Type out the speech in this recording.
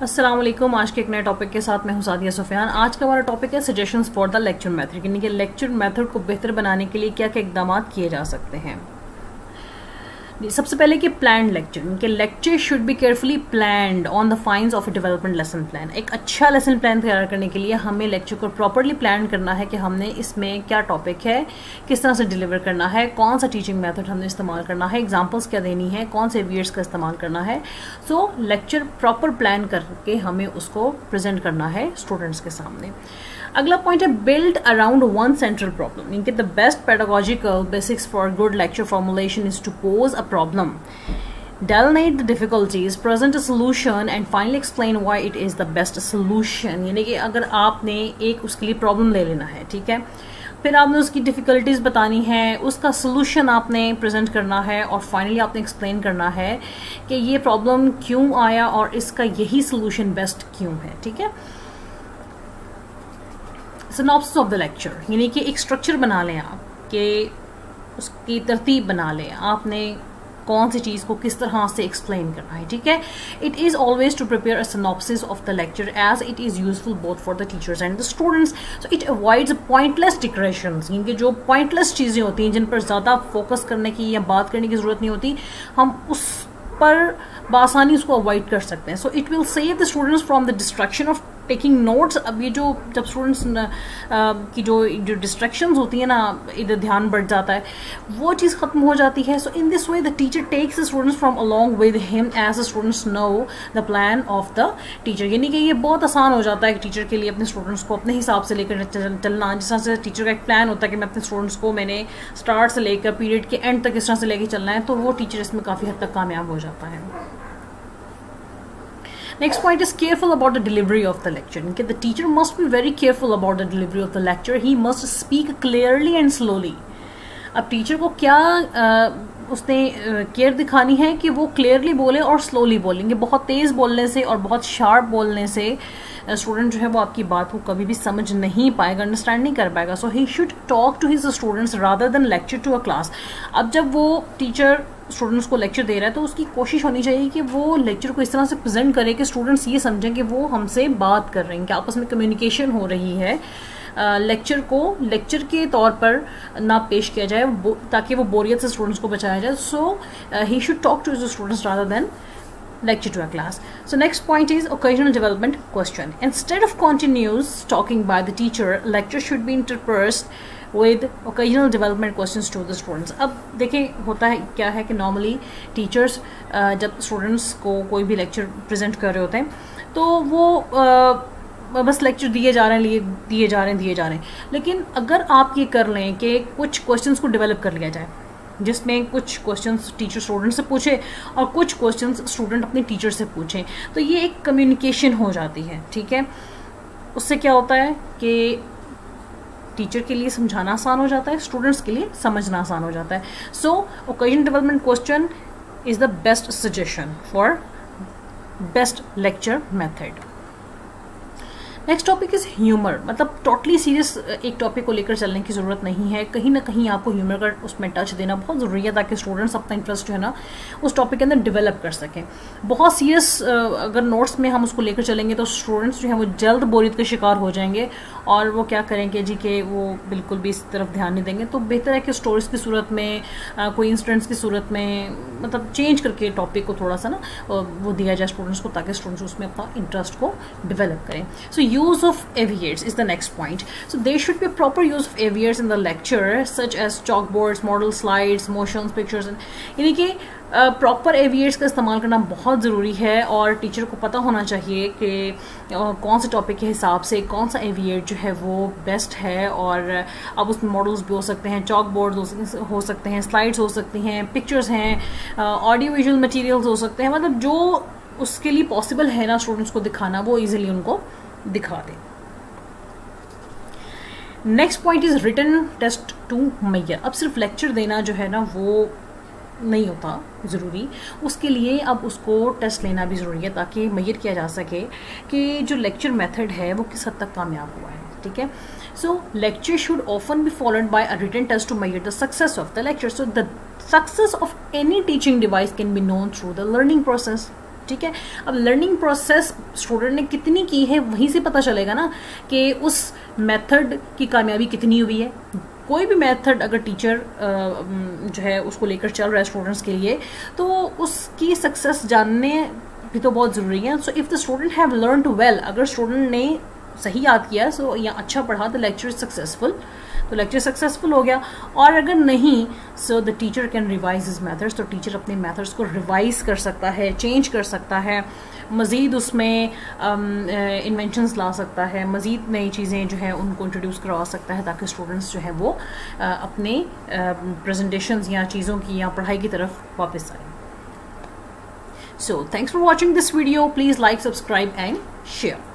अस्सलाम वालेकुम। आज के एक नए टॉपिक के साथ मैं हूं सादिया सुफियान। आज का हमारा टॉपिक है suggestions for the lecture method, यानी कि लेक्चर मेथड को बेहतर बनाने के लिए क्या क्या इकदाम किए जा सकते हैं। सबसे पहले कि प्लान लेक्चर, इनके lecture should be carefully planned on the finds of a development lesson plan. एक अच्छा लेसन प्लान तैयार करने के लिए हमें लेक्चर को प्रॉपरली प्लान करना है कि हमने इसमें क्या टॉपिक है, किस तरह से डिलीवर करना है, कौन सा टीचिंग मेथड हमने इस्तेमाल करना है, एग्जाम्पल्स क्या देनी है, कौन से वेयर्स का इस्तेमाल करना है। सो लेक्चर प्रॉपर प्लान करके हमें उसको प्रेजेंट करना है स्टूडेंट्स के सामने। अगला पॉइंट है build around one central problem, इनके the best pedagogical basics for good lecture formulation is to pose a problem, delineate the difficulties, present a solution and finally explain why it is the best solution। यानी कि अगर आपने एक उसके लिए problem ले लेना है, ठीक है, फिर आपने उसकी डिफ़िकल्टीज़ बतानी है, उसका सोल्यूशन आपने प्रेजेंट करना है और फाइनली आपने एक्सप्लेन करना है कि ये प्रॉब्लम क्यों आया और इसका यही सोल्यूशन बेस्ट क्यों है। ठीक है, सिनॉप्सिस ऑफ द लेक्चर, यानी कि एक स्ट्रक्चर बना लें आप, कि उसकी तरतीब बना लें, आपने कौन सी चीज़ को किस तरह से एक्सप्लेन करना है। ठीक है, it is always to prepare a synopsis of the lecture as it is useful both for the teachers and the students. So it avoids pointless digressions, इनके जो पॉइंटलेस चीज़ें होती हैं जिन पर ज़्यादा फोकस करने की या बात करने की ज़रूरत नहीं होती, हम उस पर बआसानी उसको अवॉइड कर सकते हैं। So it will save the students from the distraction of taking notes. अब ये जो जब स्टूडेंट्स की जो डिस्ट्रैक्शंस होती है ना, इधर ध्यान बढ़ जाता है, वो चीज़ खत्म हो जाती है। So in this way the teacher takes the students from along with him as the students know the plan of the teacher. यानी कि ये बहुत आसान हो जाता है टीचर के लिए अपने स्टूडेंट्स को अपने हिसाब से लेकर चलना। जिस तरह से टीचर का एक प्लान होता है कि मैं अपने स्टूडेंट्स को मैंने स्टार्ट से लेकर पीरियड के एंड तक इस तरह से लेकर चलना है, तो वो टीचर इसमें काफ़ी हद तक कामयाब हो जाता है। Next point is careful about the delivery of the lecture. Okay, the teacher must be very careful about the delivery of the lecture. He must speak clearly and slowly. अब टीचर को क्या उसने केयर दिखानी है कि वो clearly बोले और स्लोली बोलेंगे। बहुत तेज़ बोलने से और बहुत शार्प बोलने से स्टूडेंट जो है वो आपकी बात को कभी भी समझ नहीं पाएगा, अंडरस्टैंड नहीं कर पाएगा। So he should talk to his students rather than lecture to a class. अब जब वो टीचर स्टूडेंट्स को लेक्चर दे रहा है तो उसकी कोशिश होनी चाहिए कि वो लेक्चर को इस तरह से प्रेजेंट करे कि स्टूडेंट्स ये समझें कि वो हमसे बात कर रहे हैं, कि आपस में कम्युनिकेशन हो रही है। लेक्चर को लेक्चर के तौर पर ना पेश किया जाए ताकि वो बोरियत से स्टूडेंट्स को बचाया जाए। So he should talk to his students rather than lecture to a class. So next point is occasional development question. Instead of continuous talking by the teacher, lecture should be interspersed with occasional development questions to the students. अब देखें होता है क्या है कि normally teachers जब students को कोई भी लेक्चर प्रेजेंट कर रहे होते हैं तो वो बस लेक्चर दिए जा रहे हैं। लेकिन अगर आप ये कर लें कि कुछ क्वेश्चंस को डेवलप कर लिया जाए, जिसमें कुछ क्वेश्चंस टीचर स्टूडेंट से पूछे और कुछ क्वेश्चंस स्टूडेंट अपने टीचर से पूछें, तो ये एक कम्युनिकेशन हो जाती है। ठीक है, उससे क्या होता है कि टीचर के लिए समझाना आसान हो जाता है, स्टूडेंट्स के लिए समझना आसान हो जाता है। So occasion development question is the best suggestion for best lecture method. Next topic is humour. मतलब टोटली सीरियस एक टॉपिक को लेकर चलने की ज़रूरत नहीं है, कहीं ना कहीं आपको ह्यूमर का उसमें टच देना बहुत ज़रूरी है ताकि स्टूडेंट्स अपना इंटरेस्ट जो है ना उस टॉपिक के अंदर डेवलप कर सकें। बहुत सीरियस अगर नोट्स में हम उसको लेकर चलेंगे तो स्टूडेंट्स जो हैं वो जल्द बोरियत के शिकार हो जाएंगे और वो क्या करेंगे जी कि वो बिल्कुल भी इस तरफ ध्यान नहीं देंगे। तो बेहतर है कि स्टोरीज की सूरत में, कोई इंसिडेंट्स की सूरत में, मतलब चेंज करके टॉपिक को थोड़ा सा ना वो दिया जाए स्टूडेंट्स को, ताकि स्टूडेंट्स उसमें अपना इंटरेस्ट को डेवलप करें। सो use of aviates is the next point. So there should be a proper use of aviates in the lecture, such as chalkboards, model slides, motions, pictures, and यानी कि proper एविएट्स का इस्तेमाल करना बहुत ज़रूरी है और टीचर को पता होना चाहिए कि कौन से टॉपिक के हिसाब से कौन सा एविएट जो है वो बेस्ट है। और अब उसमें मॉडल्स भी हो सकते हैं, चॉक बोर्ड हो सकते हैं, स्लाइड्स हो सकती हैं, पिक्चर्स हैं, ऑडियो विजुअल मटेरियल्स हो सकते हैं। मतलब जो उसके लिए पॉसिबल है ना स्टूडेंट्स को दिखाना, वो ईजिली उनको दिखा दें। Next point is written test to measure. अब सिर्फ लेक्चर देना जो है ना वो नहीं होता ज़रूरी, उसके लिए अब उसको टेस्ट लेना भी ज़रूरी है ताकि मैयर किया जा सके कि जो लेक्चर मेथड है वो किस हद तक कामयाब हुआ है। ठीक है, सो lecture should often be followed by a written test to measure the success of the lecture. So the success of any teaching device can be known through the learning process. ठीक है। अब लर्निंग प्रोसेस स्टूडेंट ने कितनी की है वहीं से पता चलेगा ना कि उस मेथड की कामयाबी कितनी हुई है। कोई भी मेथड अगर टीचर जो है उसको लेकर चल रहा है स्टूडेंट्स के लिए, तो उसकी सक्सेस जानने भी तो बहुत ज़रूरी है। So if the student have learned well, अगर स्टूडेंट ने सही याद किया सो या अच्छा पढ़ा, द लेक्चर इज सक्सेसफुल, तो लेक्चर सक्सेसफुल हो गया। और अगर नहीं, so the teacher can revise his methods, तो टीचर अपने मेथड्स को रिवाइज कर सकता है, चेंज कर सकता है, मज़ीद उसमें इन्वेंशंस ला सकता है, मज़ीद नई चीज़ें जो हैं उनको इंट्रोड्यूस करवा सकता है, ताकि स्टूडेंट्स जो है वो अपने प्रेजेंटेशंस या चीज़ों की या पढ़ाई की तरफ वापस आए। So thanks for watching this video. Please like, subscribe and share.